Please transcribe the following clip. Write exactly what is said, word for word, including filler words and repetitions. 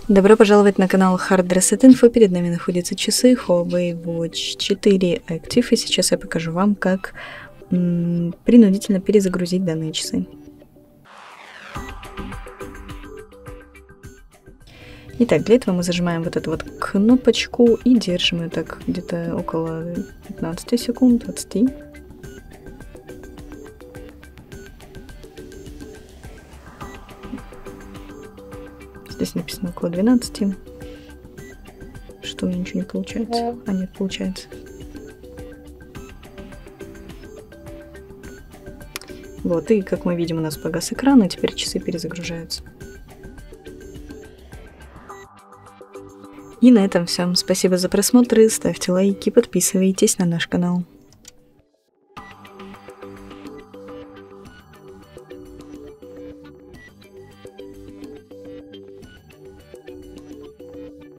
Добро пожаловать на канал Hard Reset Info. Перед нами находятся часы Huawei Watch четыре Active. И сейчас я покажу вам, как м, принудительно перезагрузить данные часы. Итак, для этого мы зажимаем вот эту вот кнопочку и держим ее так где-то около пятнадцати секунд, двадцати. Здесь написано около двенадцати. Что у меня ничего не получается? А нет, получается. Вот, и как мы видим, у нас погас экран, и теперь часы перезагружаются. И на этом все. Спасибо за просмотр, ставьте лайки, подписывайтесь на наш канал.